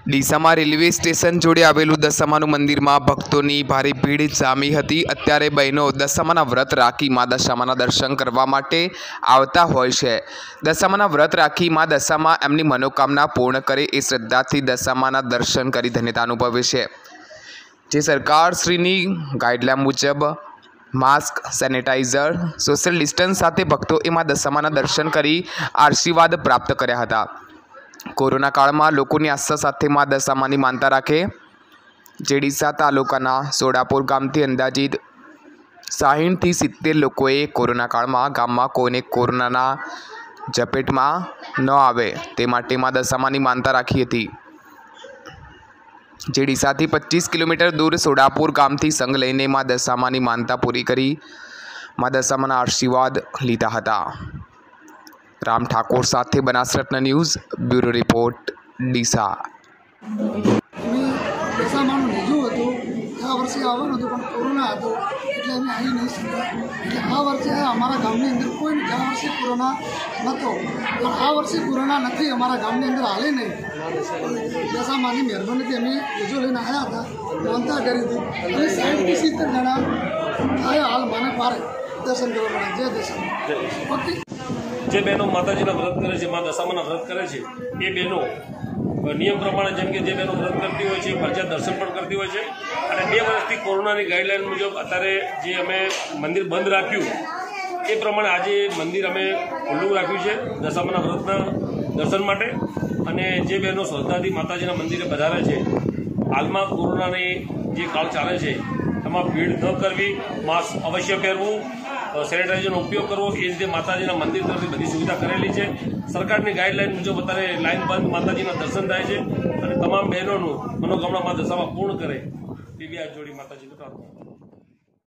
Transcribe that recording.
ડીસામાં railway station જોડે આવેલું દશામાનું મંદિરમાં ભક્તોની ભારે ભીડ જામી હતી। અત્યારે બહેનો દશામાના વ્રત રાખી મા દશામાના દર્શન કરવા માટે આવતા હોય છે। દશામાના વ્રત રાખી મા દશામાં એમની મનોકામના પૂર્ણ કરે એ શ્રદ્ધાથી દશામાના દર્શન કરી ધન્યતા અનુભવે છે। જે સરકારશ્રીની ગાઈડલાઈન મુજબ માસ્ક, સેનેટાઈઝર, સોશિયલ ડિસ્ટન્સ સાથે ભક્તોએ મા દશામાના દર્શન કરી આશીર્વાદ પ્રાપ્ત કર્યા હતા। कोरोना काल में लोकोनी आस्था साथे मां दशामानी मानता राखे जे ડીસા तालुकाना सोडापुर गामथी अंदाजित 60 થી 70 लोकोए कोरोना काल में गाम में कोईने कोरोना झपेट में न आवे ते माटे मां दशामानी मानता राखी हती। जे ડીસા थी 25 किलोमीटर दूर सोडापुर गामथी संग लईने मां दशामानी मानता पूरी करी मां दशामाना आशीर्वाद लीधा हता। राम ठाकुर साथे Banaskantha news bureau report Deesa. દશામાનું લીધું હતું આ વર્ષે આવવાનું હતું પણ કોરોના હતો એટલે અમે આવી નહીં શક્યા। એટલે આ વર્ષે અમારા ગામની અંદર કોઈ ગયા વર્ષે કોરોના નહોતો પણ આ વર્ષે કોરોના નથી અમારા ગામની અંદર હાલે નહીં। દશામાની મહેરબાનીથી અમે બીજો લઈને આવ્યા હતા, માનતા કરી હતી અને 60 થી 70 જણા આવ્યા હાલ મને પારે દર્શન કરવા માટે। જય દશામા। ઓકે। જે બહેનો માતાજીના વ્રત કરે છે, મા દશામાના વ્રત કરે છે, એ બહેનો નિયમ પ્રમાણે જેમ કે જે બહેનો વ્રત કરતી હોય છે ફરજિયાત દર્શન પણ કરતી હોય છે। અને 2 વર્ષથી કોરોનાની ગાઈડલાઈન મુજબ અત્યારે જે અમે મંદિર બંધ રાખ્યું એ પ્રમાણે આજે મંદિર અમે ખુલ્લું રાખ્યું છે દશામાના વ્રતના દર્શન માટે। અને જે બહેનો શ્રદ્ધાથી માતાજીના મંદિરે પધારે છે, હાલમાં કોરોનાની જે કાળ ચાલે છે એમાં ભીડ ન કરવી, માસ્ક અવશ્ય પહેરવું, સેનેટાઈઝરનો ઉપયોગ કરવો, એ રીતે માતાજીના મંદિર તરફથી બધી સુવિધા કરેલી છે। સરકારની ગાઈડલાઈન મુજબ અત્યારે લાઈન બંધ માતાજીના દર્શન થાય છે અને તમામ બહેનોનું મનોકામના મા દશામાં પૂર્ણ કરે એવી આ જોડી માતાજીને પ્રાર્થના।